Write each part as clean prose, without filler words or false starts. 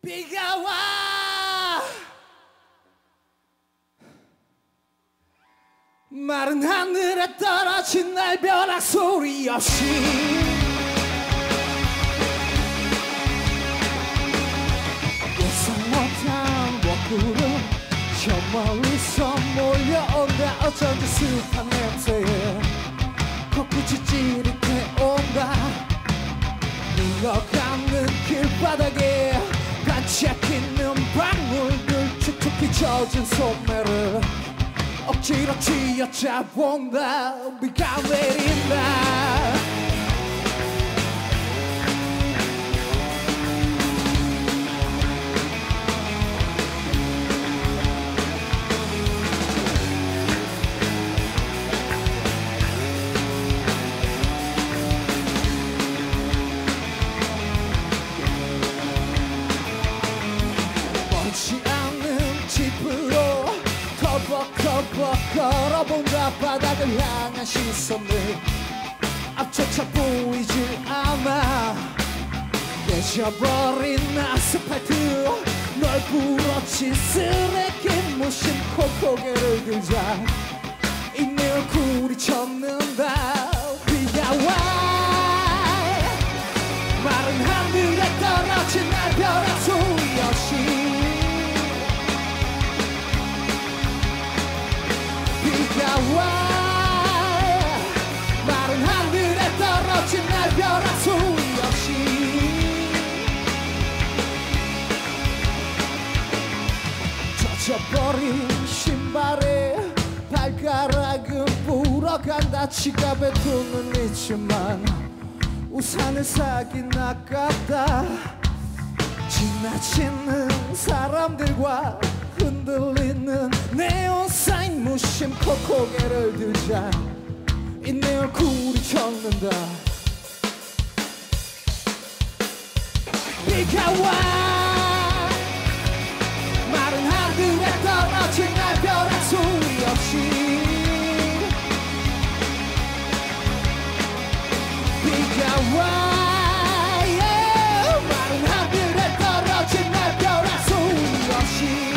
비가 와 마른 하늘에 떨어진 날벼락 소리 없이 예상 못한 먹구름 저 멀리서 몰려온다 어쩐지 습한 냄새에 코끝이 찌릿해온다 흘러가는 길바닥에 반짝이는 방울들 촉촉히 젖은 소매를 억지로 쥐어짜본다 비가 내린다 걸어본다 바닥을 향한 시선을 앞조차 보이질 않아 깨져버린 아스팔트 널 부러진 쓰레기 무심코 고개를 들자 이내 얼굴이 젖는다 비가 와 마른 하늘에 떨어진 날벼락 소리 없이 비가 와 마른 하늘에 떨어진 날벼락 소리 없이 젖어버린 신발에 발가락은 불어간다 지갑에 돈은 있지만 우산을 사긴 아깝다 지나치는 사람들과 흔들리는 네온사인 무심코 고개를 들자 이 내 얼굴이 젖는다 비가 와 마른 하늘에 떨어진 날벼락 소리 없이 비가 와 마른 하늘에 떨어진 날벼락 소리 없이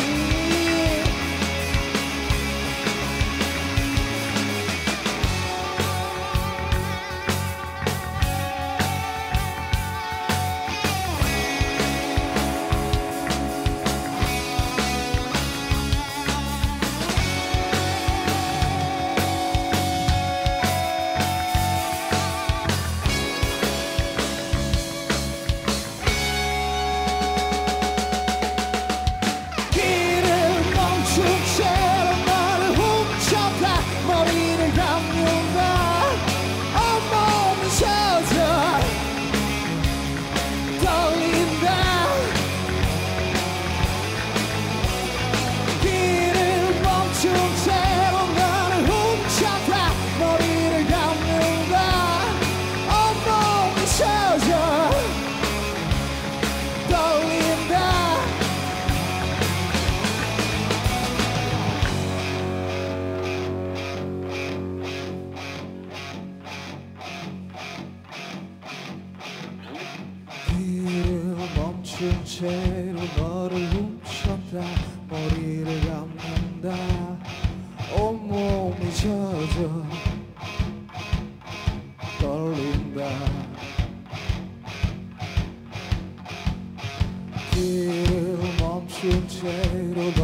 채로 너를 훔쳤다 머리를 감는다 온몸이 젖어 떨린다 길을 멈춘 채로